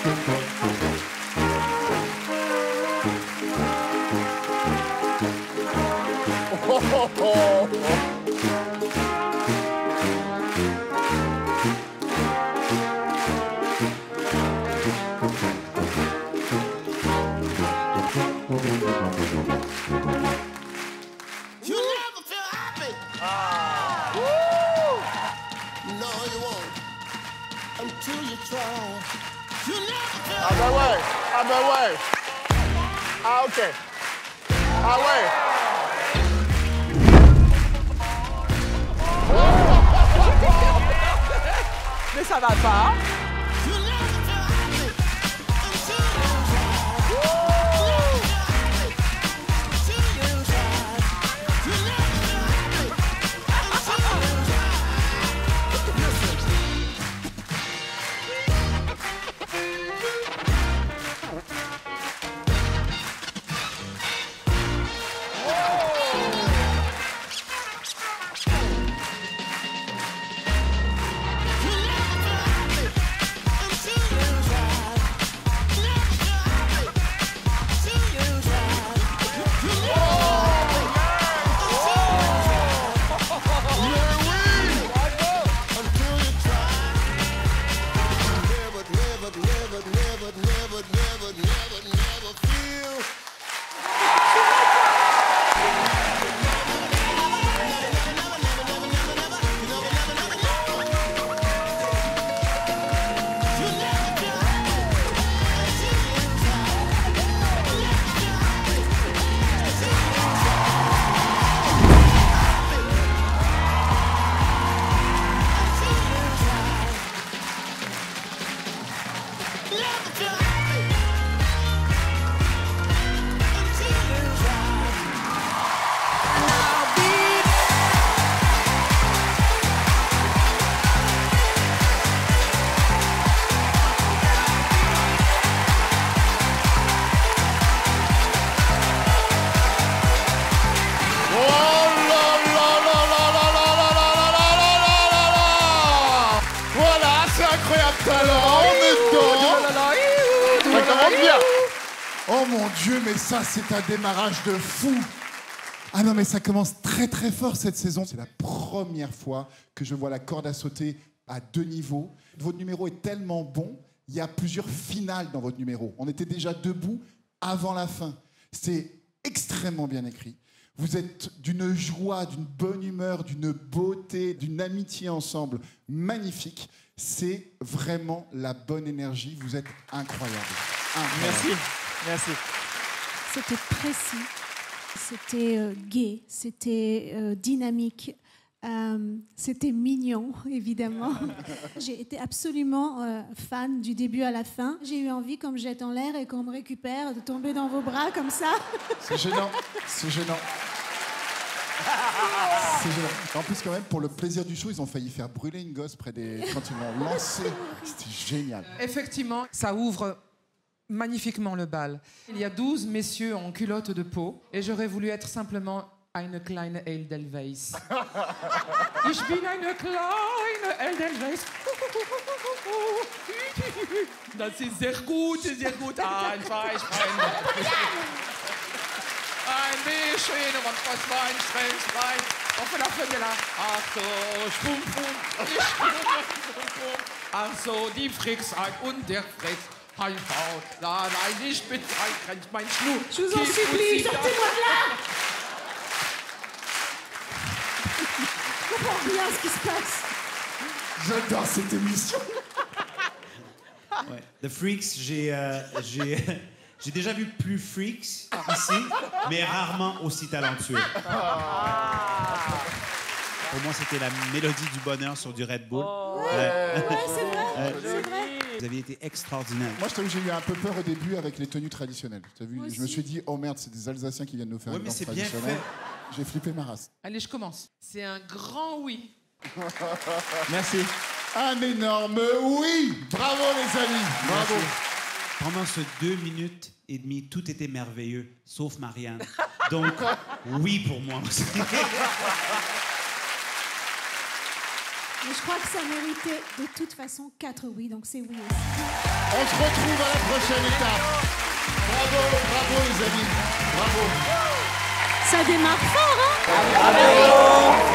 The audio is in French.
Ah ben ouais, ah ben ouais. Ah ok. Ah ouais. Mais ça va pas. Oh mon Dieu, mais ça, c'est un démarrage de fou. Ah non, mais ça commence très très fort cette saison. C'est la première fois que je vois la corde à sauter à 2 niveaux. Votre numéro est tellement bon, il y a plusieurs finales dans votre numéro. On était déjà debout avant la fin. C'est extrêmement bien écrit. Vous êtes d'une joie, d'une bonne humeur, d'une beauté, d'une amitié ensemble magnifique. C'est vraiment la bonne énergie. Vous êtes incroyable. Merci. Merci. C'était précis, c'était gai, c'était dynamique, c'était mignon, évidemment. J'ai été absolument fan du début à la fin. J'ai eu envie, comme je jette en l'air et qu'on me récupère, de tomber dans vos bras comme ça. C'est gênant, c'est gênant. C'est gênant. En plus, quand même, pour le plaisir du show, ils ont failli faire brûler une gosse près des... quand ils l'ont lancé. C'était génial. Effectivement, ça ouvre magnifiquement le bal. Il y a 12 messieurs en culotte de peau et j'aurais voulu être simplement eine kleine Edelweiss. Ich bin eine kleine Edelweiss. Das ist sehr gut, einfach ich meine. Ein bisschen und was Wein, rein. Auf la fin de la. Ach so, schwum. Ach so, die Fricksheit und der Fritz. Nein, nicht mit mein Schnu. Je vous en supplie, sortez-moi de là. Je comprends rien ce qui se passe. J'adore cette émission. Ouais. The Freaks, j'ai déjà vu plus freaks ici, mais rarement aussi talentueux. Pour moi, c'était la mélodie du bonheur sur du Red Bull. Ouais, c'est vrai, c'est vrai. Vous avez été extraordinaire. Moi, je t'avoue, j'ai eu un peu peur au début avec les tenues traditionnelles. T'as vu, Moi je me suis dit, oh merde, c'est des Alsaciens qui viennent nous faire Oui, une mais danse c'est bien traditionnelle. fait. J'ai flippé ma race. Allez, je commence. C'est un grand oui. Merci. Un énorme oui. Bravo, les amis. Bravo. Pendant ce 2 minutes et demie, tout était merveilleux, sauf Marianne. Donc, oui pour moi aussi. Mais je crois que ça méritait de toute façon 4 oui, donc c'est oui aussi. On se retrouve à la prochaine étape. Bravo, bravo les amis. Bravo. Ça démarre fort, hein?